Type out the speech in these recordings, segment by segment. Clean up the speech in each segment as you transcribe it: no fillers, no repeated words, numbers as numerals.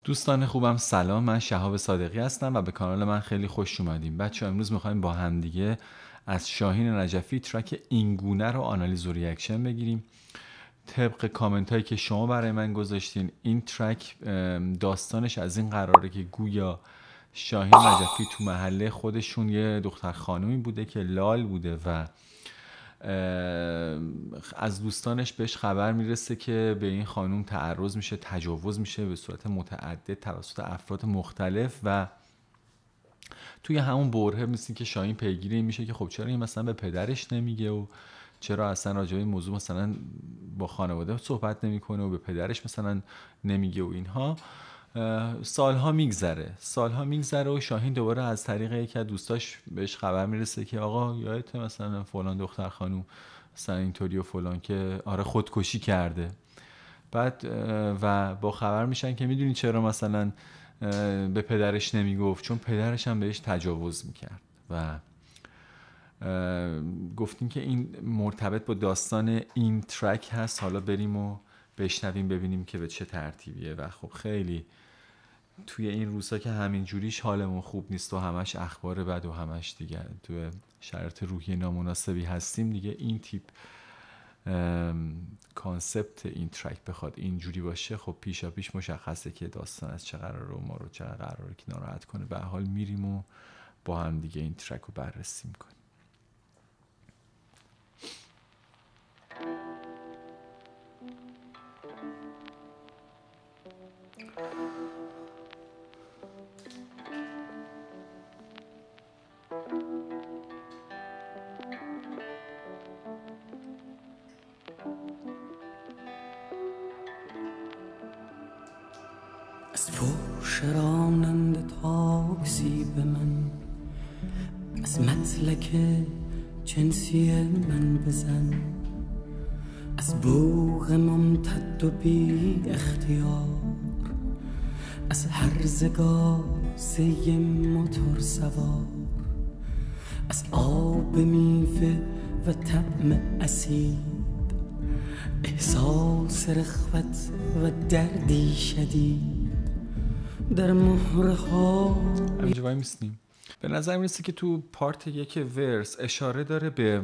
دوستان خوبم سلام، من شهاب صادقی هستم و به کانال من خیلی خوش اومدیم. بچه امروز میخوایم با هم دیگه از شاهین نجفی ترک اینگونه رو آنالیز و ریاکشن بگیریم. طبق کامنت هایی که شما برای من گذاشتین این ترک داستانش از این قراره که گویا شاهین نجفی تو محله خودشون یه دختر خانومی بوده که لال بوده و از دوستانش بهش خبر میرسه که به این خانوم تعرض میشه، تجاوز میشه به صورت متعدد توسط افراد مختلف و توی همون برهه مثل که شاهین پیگیری میشه که خب چرا این مثلا به پدرش نمیگه و چرا اصلا راجع به این موضوع مثلا با خانواده صحبت نمیکنه و به پدرش مثلا نمیگه و اینها. سالها میگذره و شاهین دوباره از طریق یکی از دوستاش بهش خبر میرسه که آقا یادت مثلا فلان دختر خانوم مثلا اینطوری و فلان که آره خودکشی کرده. بعد و با خبر میشن که میدونی چرا مثلا به پدرش نمیگفت، چون پدرش هم بهش تجاوز میکرد و گفتیم که این مرتبط با داستان این ترک هست. حالا بریم و بشنویم ببینیم که به چه ترتیبیه. و خب خیلی توی این روزها که همین جوریش حالمون خوب نیست و همش اخبار بد و همش دیگه توی شرایط روحی نامناسبی هستیم دیگه، این تیپ کانسپت این ترک بخواد اینجوری باشه خب پیشا پیش مشخصه که داستان از چه قراره و ما رو چه قراره که ناراحت کنه. به حال میریم و با هم دیگه این ترک رو بررسی میکنیم. از فوش راننده تاکسی به من، از مطلق جنسی من بزن، از بوق ممتد و بی اختیار، از هرزه گازه موتور سوار، از آب میوه و طعم اسید، احساس رخوت و دردی شدید در مهره ها. همینجا وای میستیم. به نظر میرسه که تو پارت یک ورس اشاره داره به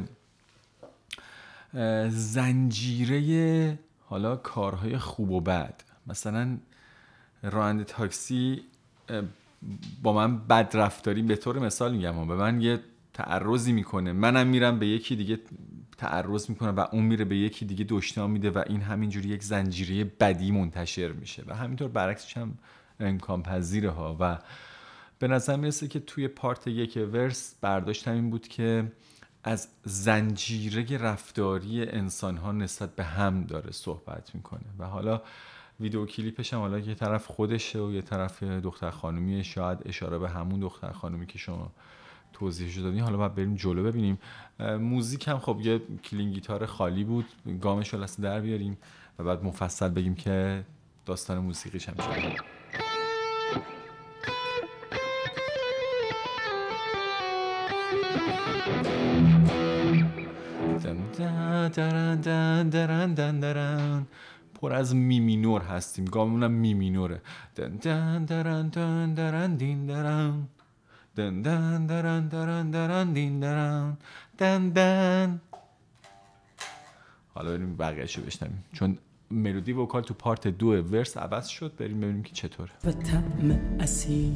زنجیره حالا کارهای خوب و بد. مثلا راننده تاکسی با من بد رفتاری، به طور مثال میگم، به من یه تعرضی میکنه، منم میرم به یکی دیگه تعرض میکنم و اون میره به یکی دیگه دشنام میده و این همینجوری یک زنجیره بدی منتشر میشه و همینطور برعکسش هم امکان پذیره ها. و به نظر میرسه که توی پارت یک ورس برداشتم این بود که از زنجیره رفتاری انسان ها نسبت به هم داره صحبت میکنه و حالا ویدیو کلیپش هم حالا یه طرف خودشه و یه طرف دختر خانومیه، شاید اشاره به همون دختر خانومی که شما توضیحش دادین. حالا باید بریم جلو ببینیم. موزیک هم خب یه کلین گیتار خالی بود، گامش رو لسه در بیاریم و بعد مفصل بگیم که داستان موسیقیش هم چه. پر از می مینور هستیم، گامونم می مینوره. دن دن درن دن درن دین درن دن دن درن درن درن دین درن دن دن. حالا بریم بقیه‌شو بشنویم چون ملودی وکال تو پارت 2 ورس عوض شد. بریم ببینیم که چطوره. و طعم اسید،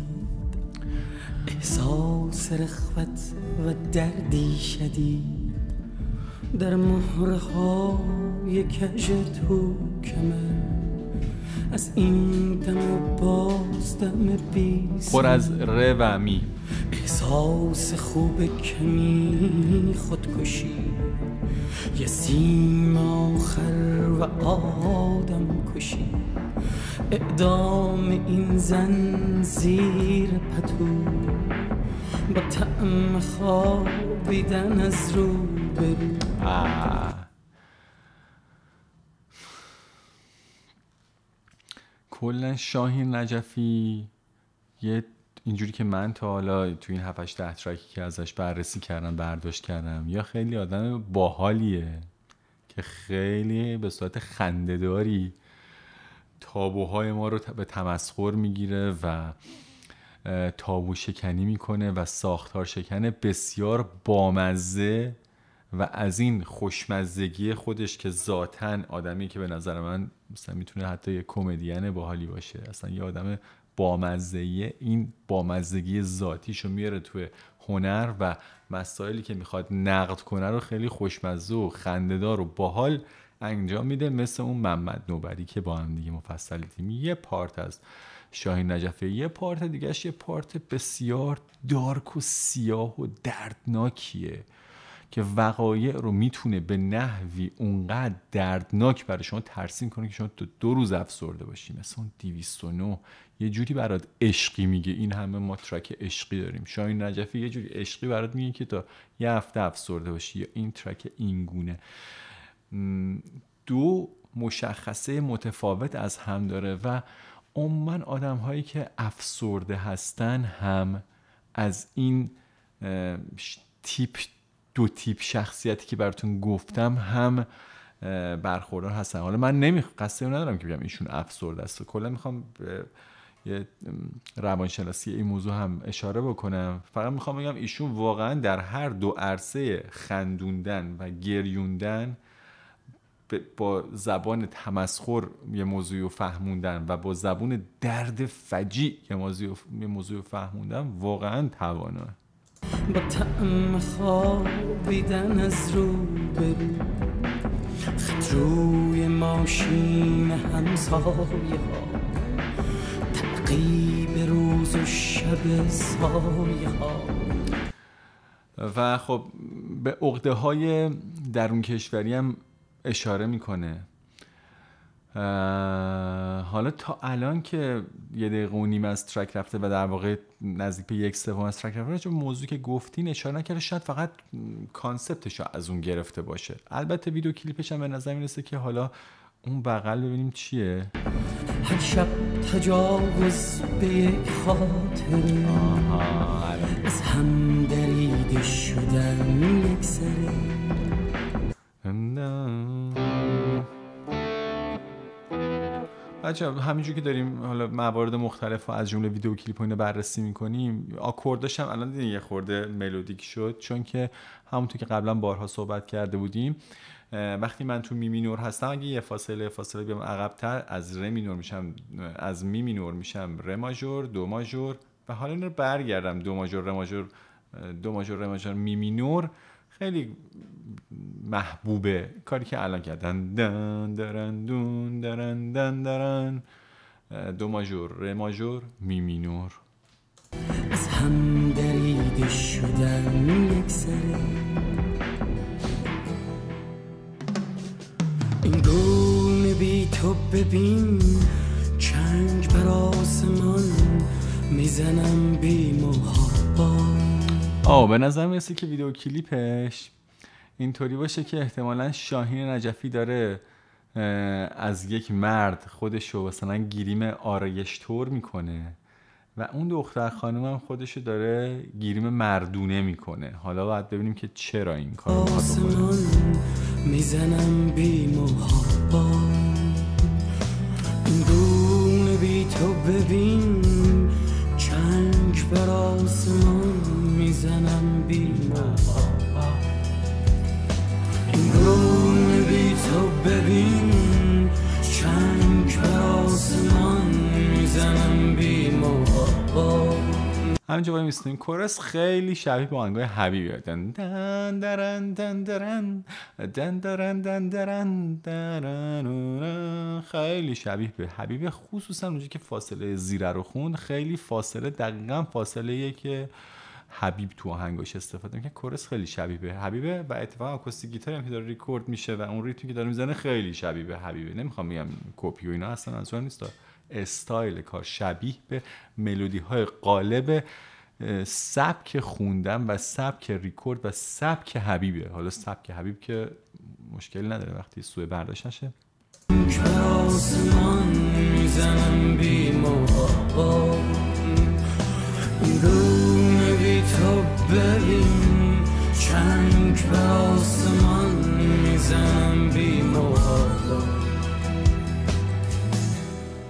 احساس رخوت و دردی شدید در مهره های کژ توکمه، از این دم و باز دم بی پر از ر و می، احساس خوب کمی خودکشی، یه سیم آخر و آدم کشی، اعدام این زن زیر پتو با طعم خوابیدن از رو برو. کلا شاهین نجفی یه اینجوری که من تا حالا تو این 7-8 ترکی که ازش بررسی کردم برداشت کردم، یا خیلی آدم باحالیه که خیلی به صورت خنده‌داری تابوهای ما رو به تمسخر میگیره و تابو شکنی میکنه و ساختار شکنه بسیار بامزه و از این خوشمزگی خودش که ذاتاً آدمی که به نظر من مثلا میتونه حتی یه کمدین باحالی باشه، اصلا یه آدم بامزه‌ایه، این بامزگی ذاتیشو میاره توی هنر و مسائلی که میخواد نقد کنه رو خیلی خوشمزه و خنده‌دار و باحال انجام میده، مثل اون محمد نوبری که با هم دیگه مفصل دیدیم. یه پارت از شاهین نجفی، یه پارت دیگهش یه پارت بسیار دارک و سیاه و دردناکیه که وقایع رو میتونه به نحوی اونقدر دردناک برای شما ترسیم کنه که شما 2 روز افسرده باشی. مثلا 209 یه جوری برات عشقی میگه، این همه ما ترک عشقی داریم، شاهین نجفی یه جوری عشقی برات میگه که تا یه هفته افسرده باشی. یا این ترک اینگونه 2 مشخصه متفاوت از هم داره و عموما آدم هایی که افسرده هستن هم از این دو تیپ شخصیتی که براتون گفتم هم برخوردار هستن. حالا من قصدی ندارم که بگم ایشون افسرده است، کلا میخوام یه روانشناسی این موضوع هم اشاره بکنم. فقط میخوام بگم ایشون واقعا در هر 2 عرصه خندوندن و گریوندن، با زبان تمسخر یه موضوعی رو فهموندن و با زبان درد فجیع یه موضوع رو فهموندن، واقعا توانه. با طعم خوابیدن از رو برو، خط روی ماشین همسایه ها، تعقیب روز و شب سایه ها. و خب به عقده های درون کشوری هم اشاره میکنه. حالا تا الان که 1.5 دقیقه از ترک رفته و در واقع نزدیک به 1/3 از ترک رفته، چون موضوعی که گفتین اشاره نکرده، شاید فقط کانسپتش از اون گرفته باشه. البته ویدیو کلیپش هم به نظر میرسه که حالا اون بغل ببینیم چیه. هر شب تجاوز به یک خاطره، از هم دریده شدن یک سره. بچه همینجور که داریم حالا موارد مختلف از جمله ویدیو کلیپ اینو بررسی میکنیم، آکورداش هم الان دیدین یه خورده ملودیک شد، چون که همونطور که قبلا بارها صحبت کرده بودیم، وقتی من تو می مینور هستم اگه یه فاصله بیام عقب‌تر از ر مینور میشم، از می مینور میشم ر ماژور، دو ماژور و حالا این رو برگردم دو ماژور ر ماژور، دو ماژور ر ماژور می مینور. خیلی محبوبه کاری که الان کردن، دن درن دون درن دن درن، دو ماژور ر ماژور می مینور. از هم دریده شدن یک سره، این گونه بی تو ببین چنگ بر آسمان میزنم بی محابا. به نظر میرسه که ویدیو کلیپش اینطوری باشه که احتمالاً شاهین نجفی داره از یک مرد خودشو مثلا گیریم آرایش‌طور میکنه و اون دختر خانم هم خودشو داره گیریم مردونه میکنه. حالا باید ببینیم که چرا این کارو میخواد بکنه. میزنم بی محابا، این گونه بی تو ببین چنگ بر آسمان میزنم بی محابا، این گونه بی تو ببین چنگ بر آسمان میزنم بی محابا. همینجا باید میستونیم کورس خیلی شبیه به آهنگای حبیبه، دن دن درن دن درن دن درن دن درن درن، خیلی شبیه به حبیبه، خصوصا اونجا که فاصله زیره رو خوند، خیله دقیقا فاصله که حبیب تو آهنگاش استفاده میکنه. کورس خیلی شبیه به حبیبه و اتفاقا آکوستیک گیتاری هم که داره ریکورد میشه و اون ریتمی که داره میزنه خیلی شبیه به حبیبه. نمیخوام بگم کپی و اینا، اصلا از اون نیست، استایل کار شبیه به ملودی های قالب سبک خوندن و سبک ریکورد و سبک حبیبه. حالا سبک حبیب که مشکل نداره وقتی سوء برداشت نشه. آسمان میزنم بی محابا، گونه بی تو ببین چنگ بر آسمان میزنم بی محابا.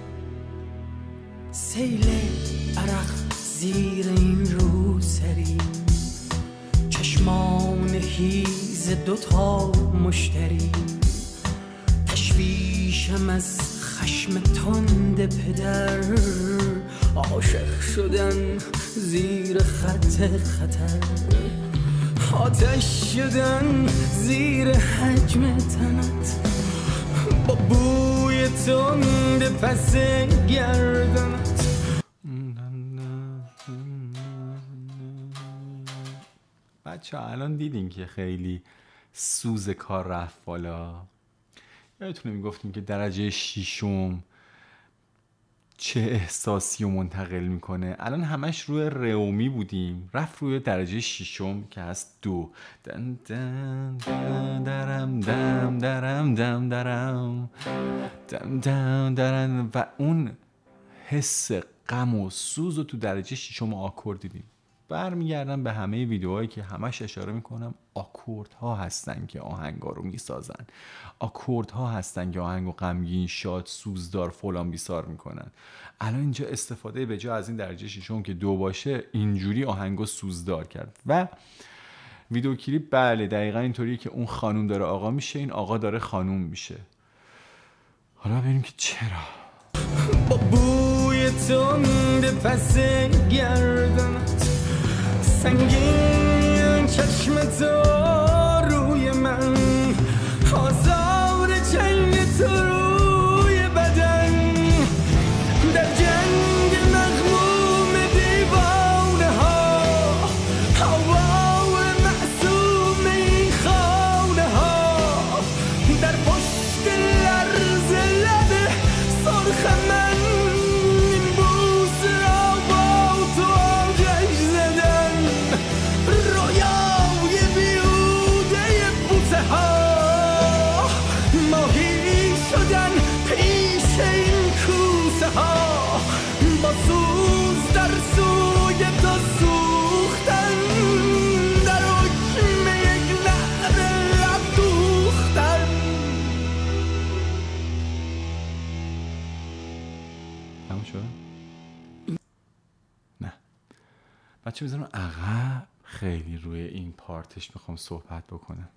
عرق زیر این روسری، چشمان هیز دوتا مشتری، تشویشم از خشم تند پدر، عاشق شدن زیر خط خطر، آتش شدن زیر حجم تنت، با بوی تند پس گردنت. بچه الان دیدین که خیلی سوز کار رفت بالا. یادتونه میگفتیم که درجه ششم چه احساسی رو منتقل میکنه. الان همش روی رئومی بودیم، رفت روی درجه ششم که هست دو. دن دن درم دم درم دم درم دم دم درم، و اون حس غم و سوز رو تو درجه ششم آکورد دیدیم. برمیگردم به همه ویدیوهایی که همش اشاره میکنم آکوردها هستن که آهنگا رو میسازن، آکوردها هستن که آهنگو غمگین، شاد، سوزدار، فلان بیسار میکنن. الان اینجا استفاده به جا از این درجه ششم که دو باشه اینجوری آهنگو سوزدار کرد. و ویدیو کلیپ بله دقیقا اینطوریه که اون خانوم داره آقا میشه، این آقا داره خانوم میشه. حالا ببینیم که چرا. با بوی تند پس گردنت، سنگین چشمت روی من، آزار چنگ تو روی بدن، در جنگ مغموم دیوانه ها، هوای معصوم این خانه ها، در پشت لرز لب سرخ من، این بوس را با تو آتش زدن، رویای بیهوده بوسه ها، ماهی شدن پیش این کوسه ها، با سوز در سوی تو سوختن، در حکم یک نعره لب دوختن. تموم شد؟ نه بچه بزنم عقب، خیلی روی این پارتش میخوام صحبت بکنم.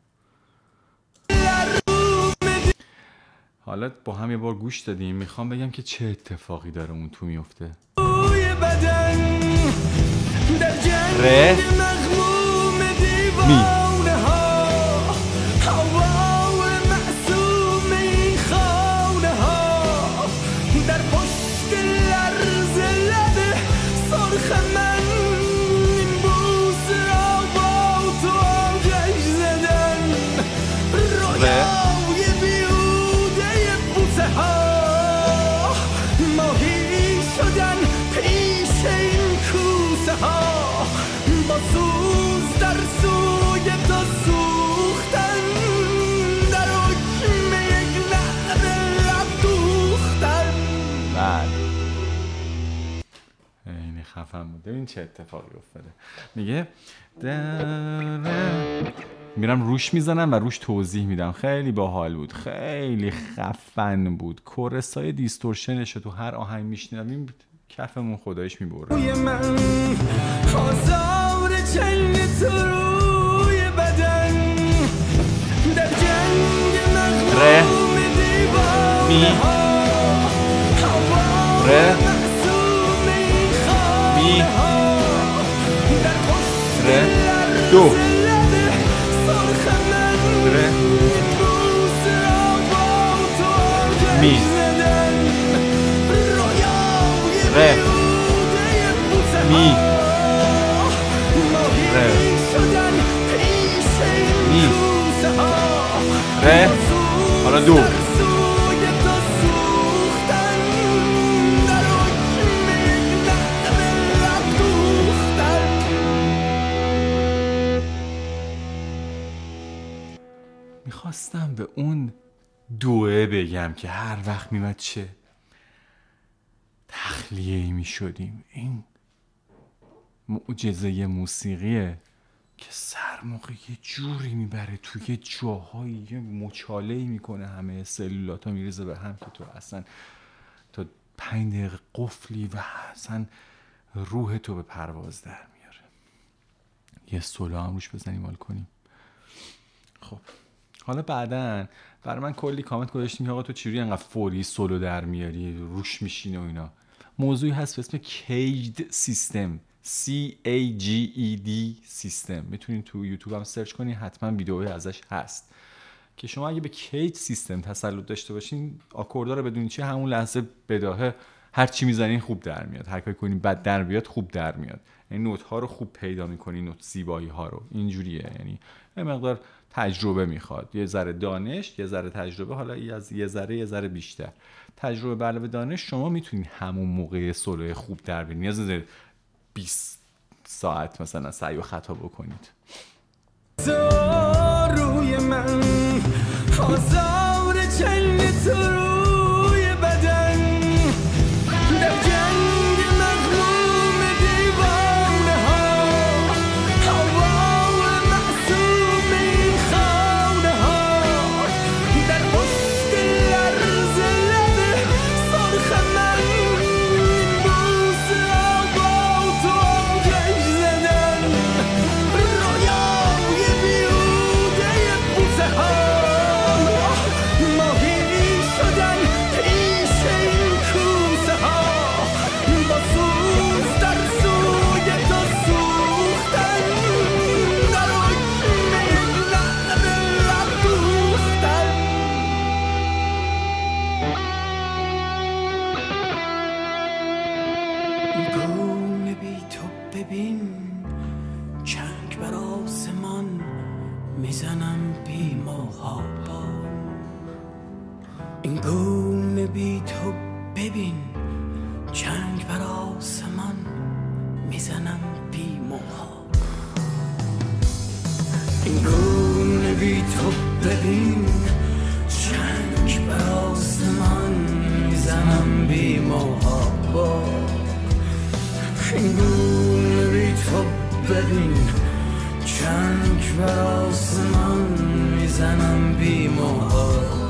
حالا با هم یه بار گوش دادیم، میخوام بگم که چه اتفاقی داره اون تو میفته. روی بدن، در جنگ ره مغموم می دیوانه ها، هوای معصوم این خانه ها، در پشت لرز لب سرخ من، این بوس را با تو آتش زدن، رویای بیهوده بوسه ها، ماهی شدن پیش این کوسه ها، با سوز در سوی تو سوختن، در حکم یک نعره لب دوختن. بله این خفن بود. ببین چه اتفاقی افتاده. میگه میرم روش میزنم و روش توضیح میدم. خیلی باحال بود، خیلی خفن بود. کورسای دیستورشنش تو هر آهنگ میشنیدم کفمون خدایش میبره. روی من، آزار چنگ تو روی بدن، در جنگ مغموم دیوانه ها، هوای معصوم این خانه ها، در پشت دو لب سرخ من، این بوس را با تو آتش زدن، رویای بیهوده بوسه می ها، ماهی شدن پیش این کوسه ها، ره حالا دو در سوی تو سوختن، در حکم یک نعره لب دوختن. میخواستم به اون دوه بگم که هر وقت میمد چه تخلیه‌ای میشدیم. این معجزه موسیقیه که سرماقه یه جوری میبره توی جاهایی، یه مچاله‌ای میکنه، همه سلولات ها میریزه به هم که تو اصلا تا 5 دقیقه قفلی و اصلا روح تو به پرواز در میاره. یه سولو هم روش بزنیم حال کنیم. خب حالا بعدن برای من کلی کامنت گذاشتین که آقا تو چجوری انقدر فوری سولو در میاری، روش میشینه و اینا. موضوعی هست به اسم کیجد سیستم، CAGED سیستم. میتونین تو یوتیوب هم سرچ کنین، حتما ویدئوی ازش هست که شما اگه به کیج سیستم تسلط داشته باشین، آکوردا رو بدونین چه همون لحظه بداهه هر چی میزنین خوب در میاد، هر کاری کنین بد در بیاد خوب در میاد. یعنی نوت ها رو خوب پیدا میکنین، نوت زیبایی ها رو. اینجوریه، یعنی یه مقدار تجربه میخواد، یه ذره دانش، یه ذره تجربه، حالا یه ذره بیشتر تجربه به علاوه دانش. شما میتونین همون موقع سولو خوب در بیارین، نیاز نداره 20 ساعت مثلا سعی و خطا بکنید. روی من آزار چنگ تو روی بدن، در جنگ مغلوم دیوانه ها، هوای معصوم این خانه ها، در پشت لرز لب سرخ من، بوسه با تو آتش زدن، رویای بیهوده بوسه ها، ماهی شدن پیش این کوسه ها، با سوز در سوی تو سوختن، در حکم لعب لب دوختن. گونه بی تو ببین، چنگ بر آسمان میزنم بی محابا. این گونه بی تو ببین، چنگ بر آسمان میزنم بی محابا. این گونه بی تو ببین، چنگ بر آسمان میزنم بی محابا. این گونه بی تو ببین، چنگ بر آسمان میزنم بی محابا.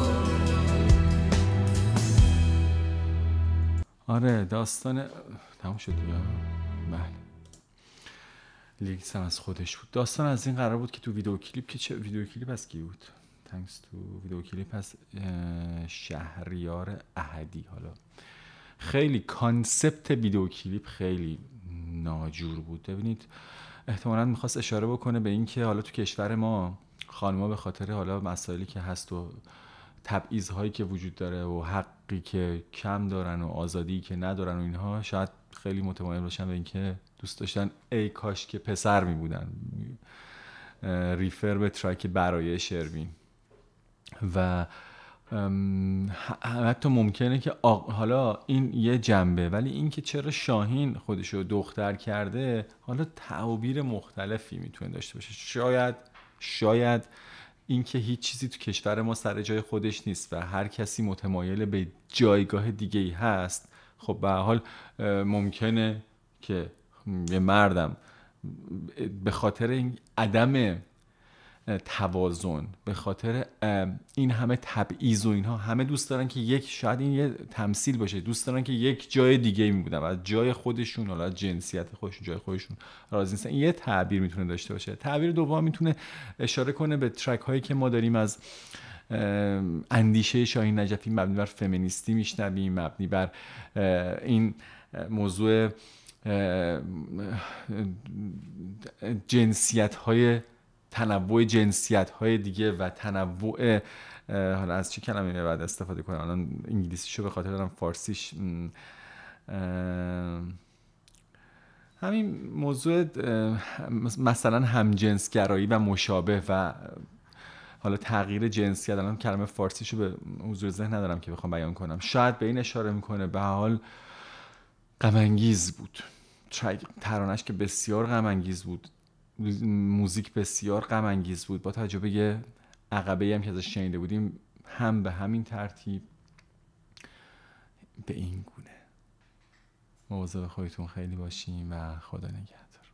آره داستان تموم شد دیگه. بله لیریکس هم از خودش بود. داستان از این قرار بود که تو ویدیو کلیپ، که چه ویدیو کلیپ از کی بود؟ تانکس تو ویدیو کلیپ از شهریار احدی. حالا خیلی کانسپت ویدیو کلیپ خیلی ناجور بود. ببینید احتمالاً میخواست اشاره بکنه به این که حالا تو کشور ما خانم‌ها به خاطر حالا مسائلی که هست و تبعیض‌هایی که وجود داره و حقی که کم دارن و آزادی که ندارن و اینها، شاید خیلی متمایل باشن به اینکه دوست داشتن ای کاش که پسر می بودن. ریفر به ترک برای شروین. و حتی ممکنه که حالا این یه جنبه، ولی این که چرا شاهین خودشو دختر کرده، حالا تعابیر مختلفی میتونه داشته باشه. شاید این که هیچ چیزی تو کشور ما سر جای خودش نیست و هر کسی متمایل به جایگاه دیگه‌ای هست. خب به هر حال ممکنه که یه مردم به خاطر این عدم توازن، به خاطر این همه تبعیض و اینها، همه دوست دارن که یک، شاید این یه تمثیل باشه، دوست دارن که یک جای دیگه می بودن و از جای خودشون، حالا جنسیت خودشون، جای خودشون راضی نیستن. این یه تعبیر میتونه داشته باشه. تعبیر دوم میتونه اشاره کنه به ترک هایی که ما داریم از اندیشه شاهین نجفی مبنی بر فمینیستی میشنویم، مبنی بر این موضوع جنسیت های، تنوع جنسیت های دیگه و تنوع، حالا از چه کلمه بعد استفاده کنم، الان انگلیسیشو به خاطر دارم، فارسیش همین موضوع مثلا همجنسگرایی و مشابه و حالا تغییر جنسیت. الان کلمه فارسیشو به حضور ذهن ندارم که بخوام بیان کنم. شاید به این اشاره میکنه. به حال غم انگیز بود ترانش، که بسیار غم انگیز بود، موزیک بسیار غم انگیز بود، با توجه به یه عقبه‌ای هم که ازش شنیده بودیم، هم به همین ترتیب به این گونه. مواظب خودتون خیلی باشین و خدا نگهدار.